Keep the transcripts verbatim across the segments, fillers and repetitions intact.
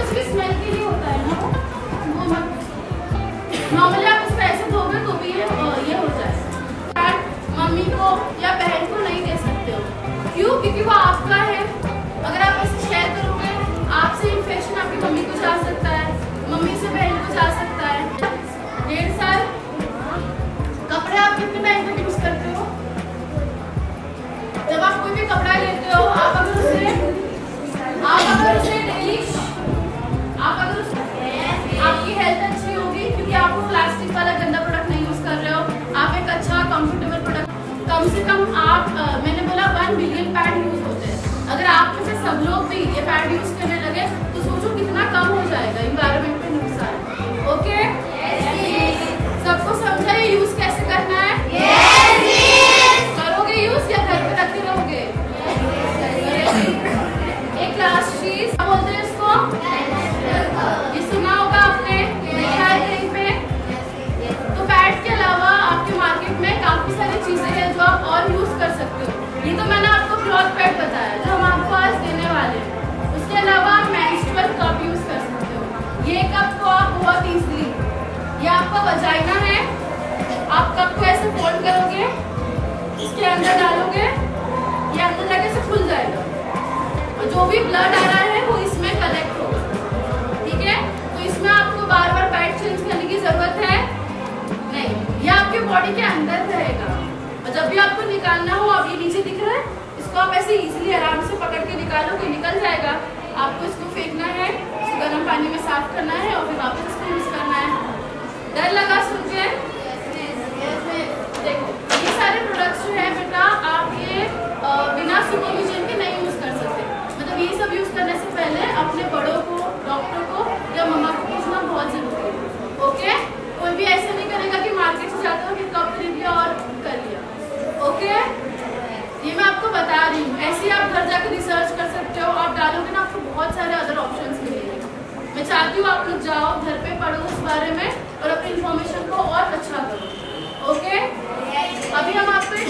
कुछ भी स्मेल के लिए होता है ना, वो मत। नॉर्मली आप इसको ऐसे धोगे तो भी ये ये हो जाए। मम्मी को या बहन को नहीं दे सकते हो, क्यों? क्योंकि वो आपका है। अगर आप ऐसे शेयर करोगे, आपसे इन्फेक्शन आपकी मम्मी को जा सकता है, मम्मी से बहन को जा सकता है। डेढ़ साल कपड़े आप कितने टाइम तक यूज करते हो? जब आप कोई भी कपड़ा लेते हो, आप अगर उसे आप अगर उसे डेली आप अगर उसे आपकी हेल्थ अच्छी होगी, क्योंकि आप वो प्लास्टिक वाला गंदा प्रोडक्ट नहीं यूज कर रहे हो। आप एक अच्छा कंफर्टेबल प्रोडक्ट, कम से कम आप आ, मैंने बोला वन बिलियन पैड यूज होते हैं। अगर आप में से सब लोग भी ये पैड यूज करने लगे तो सोचो कितना कम हो जाएगा इन्वायरमेंट पे नुकसान। ओके, सबको समझा ये यूज कैसे करना है? करोगे यूज या घर पे रखते रहोगे? एक लास्ट चीज बोलते हैं इसको, ये सुना होगा आपने, देखा है कहीं पे? तो पैड के अलावा आपके मार्केट में काफी सारी चीजें हैं जो आप और यूज कर सकते हो। ये तो मैंने आपको क्लॉथ पैड बताया जो हम आपको आज देने वाले हैं। उसके अलावा आप मेंस्ट्रुअल कप यूज कर सकते हो। ये कप को आप बहुत इजीली, ये आपका वजाइना है, आप कप को ऐसे फोल्ड करोगे, इसके अंदर डालोगे, ये अंदर जाके से खुल जाएगा और जो भी ब्लड आ रहा है वो इसमें कलेक्ट होगा। ठीक है, तो इसमें आपको बार बार पैड चेंज करने की जरूरत है नहीं, ये आपके बॉडी के अंदर रहेगा और जब भी आपको निकालना हो, अब ये नीचे दिख रहा है, इसको आप ऐसे इजीली आराम से पकड़ के निकालोगे, निकल जाएगा। आपको इसको फेंकना है, इसको गर्म पानी में साफ करना है और फिर वापस इसको यूज करना है। डर लगा सुन के? देखो ये सारे प्रोडक्ट्स जो है बेटा, आप ये आ, बिना सुपरविजन के नहीं यूज कर सकते। मतलब ये सब यूज करने से पहले अपने बड़ों को, डॉक्टर को या मम्मा को पूछना बहुत जरूरी है। ओके, कोई भी ऐसा नहीं करेगा कि मार्केट से जाता हो कि कप खरीद लिया और कर लिया। ओके, ये मैं आपको बता रही हूँ, ऐसे ही आप घर जाकर रिसर्च कर सकते हो। आप डालोगे ना, आपको बहुत सारे अदर ऑप्शंस मिलेंगे। मैं चाहती हूँ आप लोग जाओ, घर पे पढ़ो उस बारे में और अपनी इन्फॉर्मेशन को और अच्छा करो। ओके, अभी हम आपको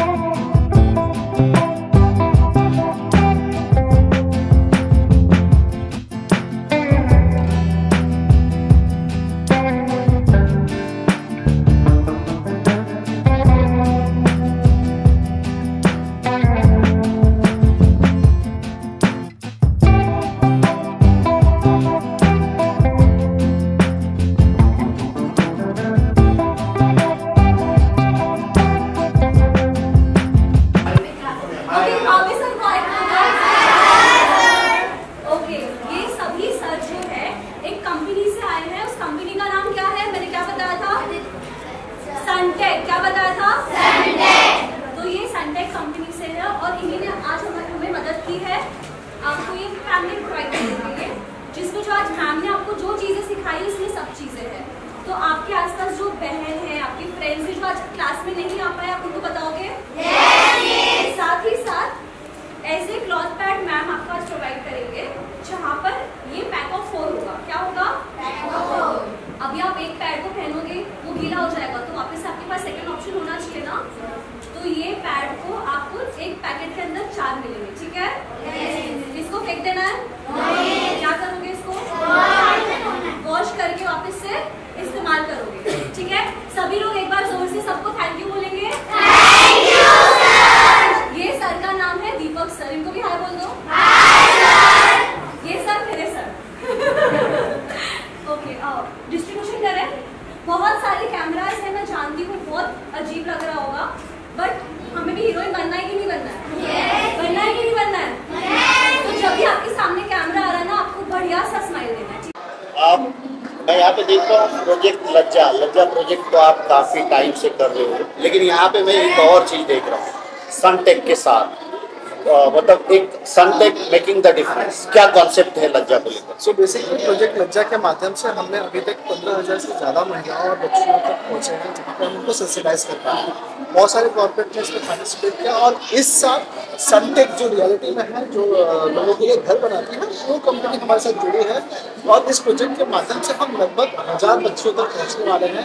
सनटेक, क्या बताया था? सनटेक। तो ये सनटेक कंपनी से है और इन्हीं ने आज हमें हमें मदद की है आपको ये पैम्पलेट प्रोवाइड करने के लिए, जिसमें जो आज मैम ने आपको जो चीजें सिखाई उसमें सब चीजें हैं। तो आपके आसपास जो बहन है, आपकी फ्रेंड्स है जो आज क्लास में नहीं आ पाए, आप उनको बताओगे? yes! साथ ही साथ ऐसे क्लॉथ पैड मैम आपको आज प्रोवाइड करेंगे जहाँ पर ये पैक ऑफ फोर होगा। क्या होगा? Pack of four. अभी आप एक पैड को पहनोगे, वो गीला हो जाएगा, तो वापस आपके पास सेकंड ऑप्शन होना चाहिए ना। तो ये पैड को आपको एक पैकेट के अंदर चार मिलेंगे, ठीक है? yes. इसको फेंक देना है? yes. क्या करोगे इसको? वॉश करके वापस से इस्तेमाल करोगे, ठीक है? सभी लोग एक बार जोर से सबको थैंक यू बोलेंगे। Thank you sir. ये सर का नाम है दीपक सर, इनको भी हाय बोल दो। Hi sir. ये सर मेरे सर। ओके, आओ डिस्ट्रीब्यूशन करें। बहुत सारे कैमरास है, मैं जानती हूँ बहुत अजीब लग रहा होगा, बट हमें भी हीरोइन बनना है कि नहीं बनना है? yes. बनना है कि नहीं बनना है? yes. तो जब भी आपके सामने कैमरा आ रहा है ना, आपको बढ़िया सा स्माइल देना है। आप मैं यहाँ पे देख रहा हूँ प्रोजेक्ट लज्जा लज्जा प्रोजेक्ट को आप काफी टाइम से कर रहे हो, लेकिन यहाँ पे मैं एक और चीज देख रहा हूँ सनटेक के साथ, मतलब एक सनटेक मेकिंग द डिफरेंस। क्या कॉन्सेप्ट है लज्जा को लेकर? सो बेसिकली प्रोजेक्ट लज्जा के माध्यम से हमने अभी तक पंद्रह हज़ार से ज़्यादा महिलाओं और बच्चियों तक पहुँचे हैं, जहाँ पर हम उनको सेंसिटाइज कर पाए हैं। बहुत सारे कॉर्पोरेट ने इसमें पार्टिसिपेट किया और इस साल सनटेक जो रियलिटी में है, जो लोगों के लिए घर बनाती है, वो कंपनी हमारे साथ जुड़ी है और इस प्रोजेक्ट के माध्यम से हम लगभग हज़ार बच्चियों तक पहुँचने वाले हैं।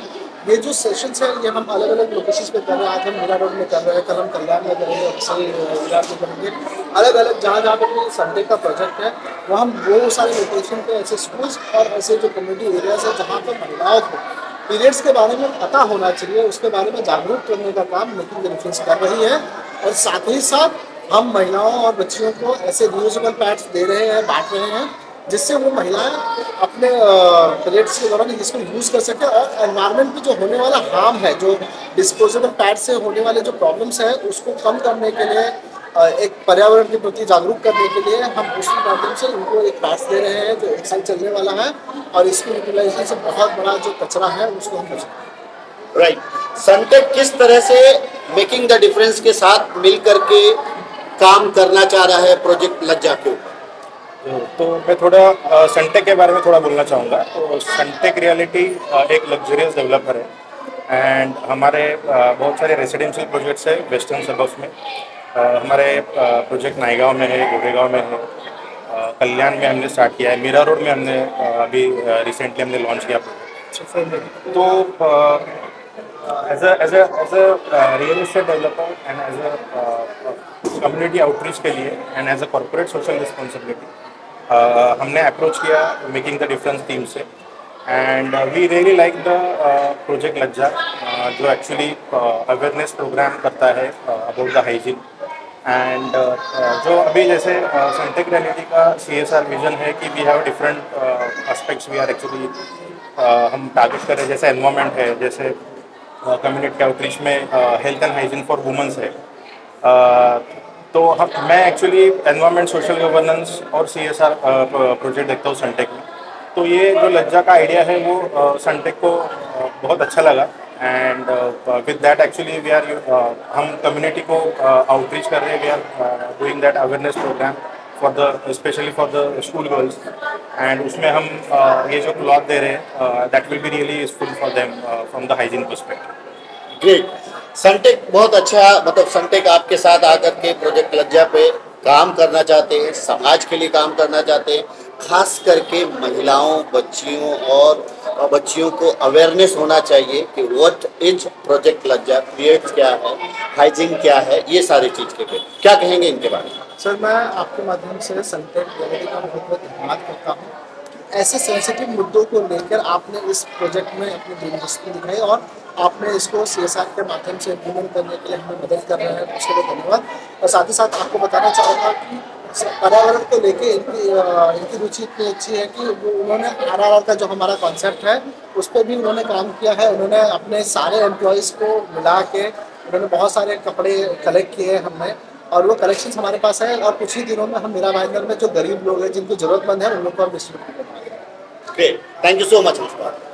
ये जो सेशंस है ये हम अलग अलग लोकेशंस पे कर रहे हैं। आज हम मीरा रोड में कर रहे हैं, कल हम कल्याण में करेंगे, सही विराट में करेंगे। अलग अलग जहाँ जहाँ पे संडे का प्रोजेक्ट है वो हम वो सारे लोकेशन पे ऐसे स्कूल्स और ऐसे जो कम्युनिटी एरियाज है जहाँ पर महिलाओं को पीरियड्स के बारे में पता होना चाहिए, उसके बारे में जागरूक करने का काम मेकिंग द डिफरेंस कर रही है। और साथ ही साथ हम महिलाओं और बच्चियों को ऐसे रियूजेबल पैड्स दे रहे हैं, बांट रहे हैं, जिससे वो महिलाएं अपने पीरियड्स के दौरान इसको यूज़ कर सकें और एनवायरनमेंट में जो होने वाला हार्म है, जो डिस्पोजेबल पैड से होने वाले जो प्रॉब्लम्स है उसको कम करने के लिए, एक पर्यावरण के प्रति जागरूक करने के लिए हम उसके माध्यम से उनको एक पैड्स दे रहे हैं जो एक साल चलने वाला है और इसकी यूटिलाइजेशन से बहुत बड़ा जो कचरा है उसको हम बचाएं। राइट, सनटेक किस तरह से मेकिंग द डिफरेंस के साथ मिल करके काम करना चाह रहा है प्रोजेक्ट लज्जा के ऊपर? तो मैं थोड़ा सनटेक के बारे में थोड़ा बोलना चाहूँगा। तो सनटेक रियलिटी एक लग्जरियस डेवलपर है एंड हमारे बहुत सारे रेसिडेंशियल प्रोजेक्ट्स है वेस्टर्न सबर्ब्स में। हमारे प्रोजेक्ट नायगांव में है, गोरेगांव में है, कल्याण में हमने स्टार्ट किया है, मीरा रोड में हमने अभी रिसेंटली हमने लॉन्च किया प्रोजेक्ट। तो as a as a as a real estate developer and as a community outreach के लिए and as a corporate social responsibility हमने अप्रोच किया मेकिंग द डिफरेंस टीम से and we really like the project Lajja जो actually awareness programme करता है about the hygiene and जो अभी जैसे सनटेक रियलिटी का सी एस आर विजन है कि we have different aspects we are actually हम टारगेट कर रहे हैं, जैसे एनवायरमेंट है, जैसे कम्युनिटी आउटरीच में health and hygiene for women's है। uh, तो हम मैं एक्चुअली एनवायरमेंट, सोशल गवर्नेंस और सी एस आर प्रोजेक्ट देखता हूँ सनटेक में। तो ये जो लज्जा का आइडिया है वो सनटेक को uh, बहुत अच्छा लगा and with that actually we are हम कम्युनिटी को आउटरीच कर रहे हैं। We are doing that awareness programme for the specially for the school girls and उसमें हम uh, ये जो क्लॉथ दे रहे हैं that will be really useful for them from the hygiene perspective. Great, Suntek बहुत अच्छा, मतलब सनटेक आपके साथ आकर के प्रोजेक्ट लज्जा पे काम करना चाहते हैं, समाज के लिए काम करना चाहते हैं, खास करके महिलाओं, बच्चियों और बच्चियों को अवेयरनेस होना चाहिए कि what is project Lajja, periods क्या है, हाइजीन क्या है, ये सारी चीज़ के पे क्या कहेंगे इनके बारे में? सर, मैं आपके माध्यम से सनटेक रियलिटी का बहुत बहुत धन्यवाद करता हूँ। ऐसे सेंसिटिव मुद्दों को लेकर आपने इस प्रोजेक्ट में अपनी दिलचस्पी दिखाई और आपने इसको सी एस आर के माध्यम से इम्प्लीमेंट करने के लिए हमें मदद कर रहे हैं, उसके लिए धन्यवाद। और साथ ही साथ आपको बताना चाहूँगा कि पर्यावरण को लेके इनकी इनकी रुचि इतनी अच्छी है कि वो उन्होंने आर आर आर का जो हमारा कॉन्सेप्ट है उस पर भी उन्होंने काम किया है। उन्होंने अपने सारे एम्प्लॉयज़ को मिला के उन्होंने बहुत सारे कपड़े कलेक्ट किए हमने और वो कलेक्शन हमारे पास है और कुछ ही दिनों में हम मीरा भाईंदर में जो गरीब लोग हैं, जिनको ज़रूरतमंद है, उन लोग को हम डिस्ट्रीब्यूट करेंगे। Great, thank you so much.